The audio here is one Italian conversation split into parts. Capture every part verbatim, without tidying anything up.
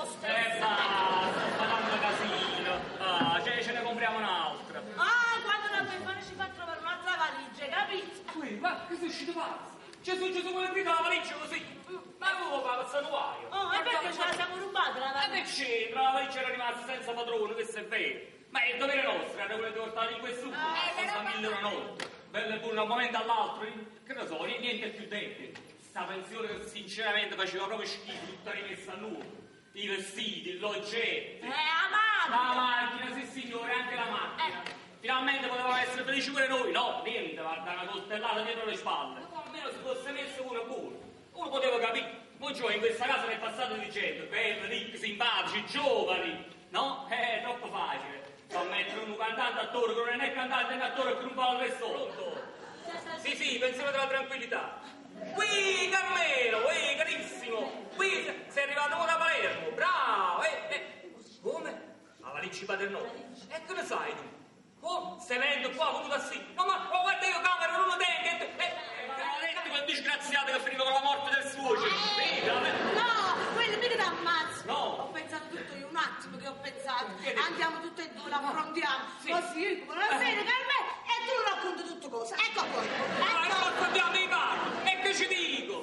nostra. Eh, basta, sta dando casino. Ah, ce, ce ne compriamo un'altra. Ah, quando la Befana ci fa trovare un'altra valigia, capito? Qui, ma che sei uscito pazzo? Gesù, Gesù, vuole aprire la valigia così? Ma come fa, questo nuaio? Oh, e perché ce la siamo rubata la Ma valigia? che c'entra? La valigia era rimasta senza padrone, questo è vero. Ma è il dovere nostro, era quello di portare in questo senza mille una notte. Bello e buono da un momento all'altro, che ne so, niente più debole. Sta pensione che sinceramente faceva proprio schifo, tutta rimessa a nuovo. I vestiti, l'oggetto. Eh, la La macchina! macchina, sì signore, anche la macchina. Finalmente potevamo essere felici pure noi, no? Niente, guarda, una coltellata dietro le spalle. Ma almeno si fosse messo uno buono. Uno poteva capire. Buongiorno, in questa casa ne è passato di gente, belli, ricchi, simpatici, giovani. No? Eh, è troppo facile. Fa mettere un cantante attore che non è cantante, è un attore che non fa il resto. Sì, sì, pensiamo della tranquillità. Qui, Carmelo, eh, carissimo. Qui sei arrivato ora a Palermo, bravo. Eh, eh. Come? Alla Ricci Paternò. E che ne sai tu? Oh, stai venendo qua, venuto sì. No, ma oh, guarda io camera, non lo tengo. Eh, eh, detto quel disgraziato che finiva con la morte del suocero. Vedi, No, quello mica ti ammazza. No. Ho pensato tutto io, un attimo che ho pensato. Che dici? Andiamo tutte e due, l'affrontiamo. Sì. Così, come la sera, Carmelo, e tu non racconti tutto cosa. Ecco poi. ma Ecco. non raccontiamo i parli. E che ci dico?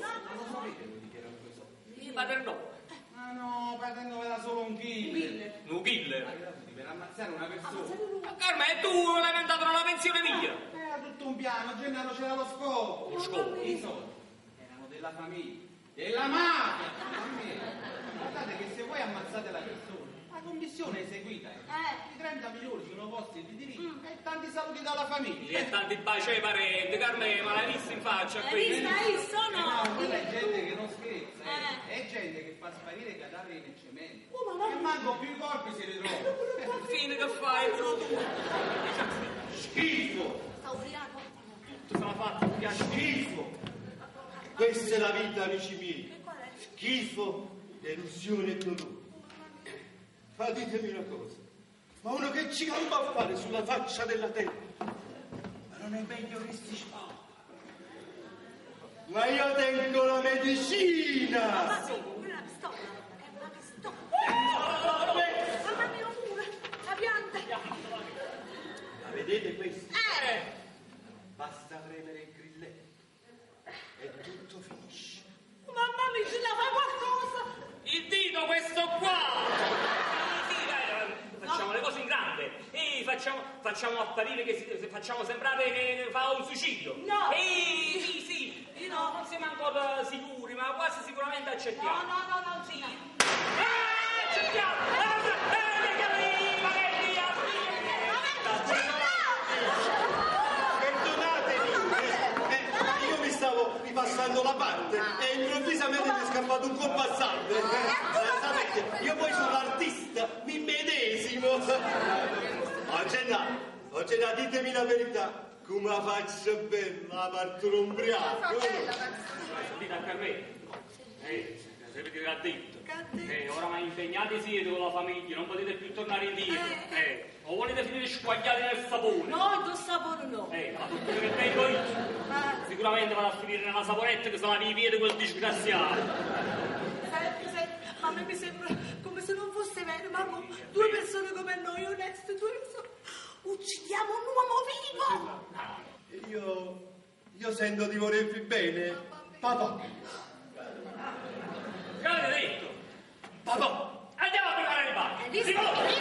Paternò. Ma no, Paternò era solo un killer. Un killer. Per ammazzare una persona. Ma Carmelo, tu non l'hai inventato nella pensione mia. Era tutto un piano, Gennaro c'era lo scopo. Lo scopo? I soldi erano della famiglia, della mafia. Guardate che se voi ammazzate la persona, la commissione è eseguita. Eh. I trenta milioni sono vostri di diritto e tanti saluti dalla famiglia. E tanti baci ai parenti, Carmelo, ma l'hai visto in faccia Hai qui? visto, hai visto o Eh no? no, quella è gente che non scherza, eh. Eh. È gente che fa sparire i cadaveri nel cemento. Oh, ma E manco più i corpi si ritrovano. Fine che fai, pure tu? Schifo! Sta ubriaco. Tutto sarà fatto, mi piace. Schifo! Questa è la vita, amici miei. E qual è? Schifo, delusione e dolore. Ma ditemi una cosa, ma uno che ci campa a fare sulla faccia della terra? Ma non è meglio che si sposa? Ma io tengo la medicina! Ma sì, quella è una pistola. È una pistola. Mamma mia, pure. La pianta. La vedete questa? Eh. Basta premere il grilletto e tutto finisce. Mamma mia, ce la fai qualcosa? Il dito questo qua! Sì, sì, dai, facciamo le cose in grande e facciamo, facciamo apparire che si, facciamo sembrare che fa un suicidio. No. E sì, sì, Io no, no. non siamo ancora sicuri, ma quasi sicuramente accettiamo. No, no, no, no, sì. Eh, accettiamo! Eh, eh, che arriva, che via, Perdonatemi, eh, eh, io mi stavo ripassando la parte e improvvisamente mi è scappato un compassante. Eh, sapete, io poi sono artista, mi medesimo. Oh, Gennaro, oh, Gennaro, ditemi la verità. Come la faccio bella la parte l'ombriaco? Dite a Carmelo. Eh, sapete che ha detto? Eh, oramai impegnati siete con la famiglia, non potete più tornare indietro. Eh, o volete finire squagliati nel sapone? No, il sapore no. Eh, ma tutto che vengo io. Sicuramente vado a finire nella saponetta che sono la via di quel disgraziato. Senti, senti, a me mi sembra come se non fosse vero, mamma. Due persone come noi, oneste, due persone. Uccidiamo un uomo vivo! Io, io sento di volervi bene. Papà, Che avete detto? papà, Andiamo a preparare il bar. Hai visto? Si muove. Hai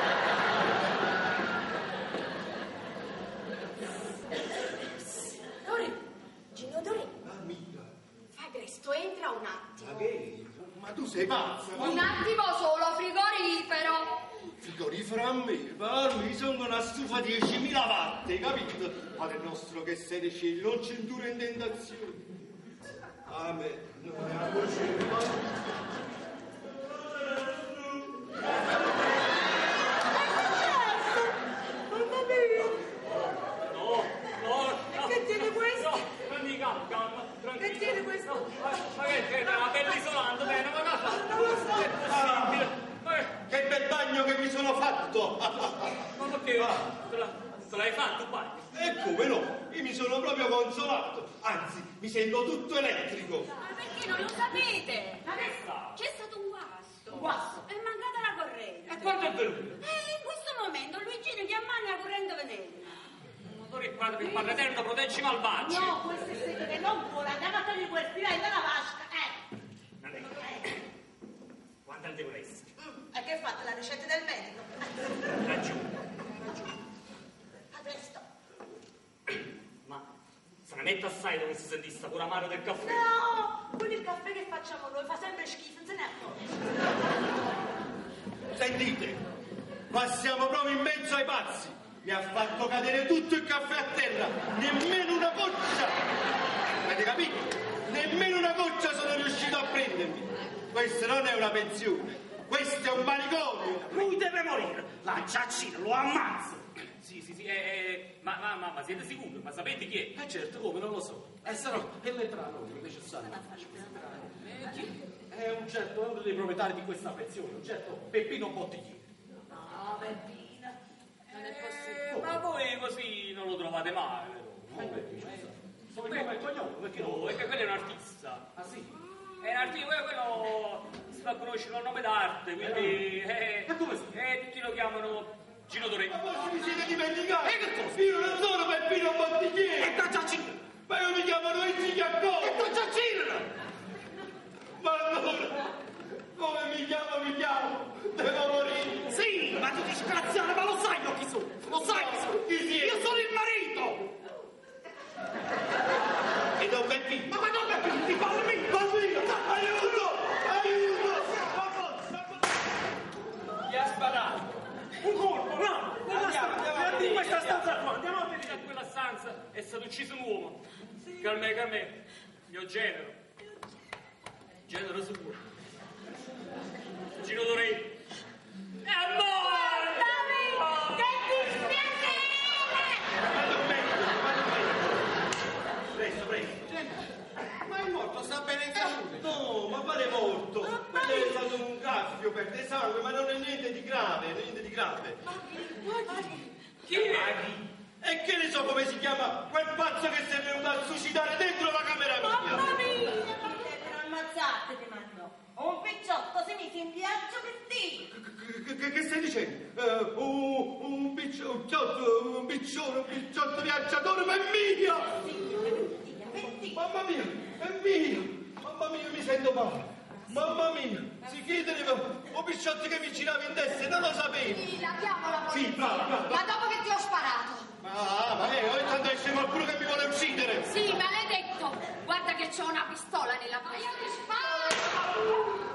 visto? Dori, Gino Dori, amica, fai presto, entra un attimo. ma che? Ma tu sei pazza? Ma Un attimo solo, frigorifero. frigorifero a me, ma mi sono una stufa diecimila watt, capito? Padre nostro che sei dei cieli, non cintura in tentazione. Amen. Non è a voce. No, no, no. Che tiene questo? No, prendi calma, calma, tranquillo. Che tiene questo? No, ma, ma che è una bella isolante, bene, ma cosa? Non lo so. È possibile. Ma che... Che bel bagno che mi sono fatto! Ma perché? Te la- te l'hai fatto, pai? E come no? Io mi sono proprio consolato, anzi, mi sento tutto elettrico. Ma perché non lo sapete? Ma che sta? C'è stato un guasto. Un guasto? Eh, malvagi. No, queste sedere non vuole, andiamo a togliere quel spiraglio dalla vasca, eh. Non è così. Quanto devo essere? Mm, e che fate, la ricetta del medico? Raggiungo. Adesso. Ma se ne mette assai dove si sentisse pure amaro del caffè. No, quello il caffè che facciamo noi fa sempre schifo, non se ne accorge. Sentite, qua siamo proprio in mezzo ai pazzi. Mi ha fatto cadere tutto il caffè a terra, nemmeno una goccia. Avete capito? Nemmeno una goccia sono riuscito a prendermi. Questa non è una pensione, questo è un manicomio. Lui deve morire, la ciaccina lo ammazza. Sì, sì, sì, eh, eh, ma, ma, ma, ma siete sicuri? Ma sapete chi è? Eh certo, come non lo so. Eh, se no, è l'entrano necessario. Eh, chi? È un certo, è uno dei proprietari di questa pensione, un certo Peppino Bottiglieri. No, Peppino, non è possibile. Eh, ma voi così non lo trovate mai, vero? Eh, perché, scusa, so il nome e il cognome, perché non No, lo è so? che quello è un artista. Ah sì? È un artista, quello, quello si fa conoscere il nome d'arte, quindi... Eh, E come si eh, tutti lo chiamano Gino Doré. Ma voi vi siete dimenticati? E che cosa? Io non sono Peppino Bottiglieri, E la ciaccina! ma io mi chiamo Luigi Giacomo. E la ciaccina! Ma allora, come mi chiamo, mi chiamo? Devo morire. Sì, ma tu disgraziato, ma lo sai io chi sono? Lo sai chi sono? Chi siete? Io sono il marito! E Don Peppino? Ma ma non Peppino, ti parlo me! Bambino, aiuto! Aiuto! Chi ha sparato? Un colpo, no! Quella Andiamo, stanza, andiamo a di vedere, questa andiamo. stanza qua, andiamo a vedere a quella stanza. È stato ucciso un uomo. Calme, calme. Io genero. Genero suo. Gino Doré. È morto! Guardami, che dispiacere! Vado meglio, vado meglio. Presto, presto. Ma è morto, sta bene in salute. No, ma quale morto? Quello è stato un graffio, perde sangue, ma non è niente di grave, niente di grave. Chi è? E che ne so come si chiama quel pazzo che si è venuto a suicidare dentro la camera mia? Mamma mia! Per ammazzarti ti mando. Un picciotto si mise in viaggio per te. Che, che- che stai dicendo? Eh, un, un picciotto, un piccione, un picciotto viaggiatore, ma è mio! Per te. Mamma mia, è mio! Mamma mia, mi sento male! Mamma mia, si chiede un picciotto che mi girava in testa e non lo sapevo! Sì, la chiamo la polizia. Sì, brava, brava. Ma dopo che ti ho sparato. Ah, ma eh, ogni tanto esce qualcuno che mi vuole uccidere! Sì, maledetto. Guarda che c'ho una pistola nella busta. Ma io ti sparo.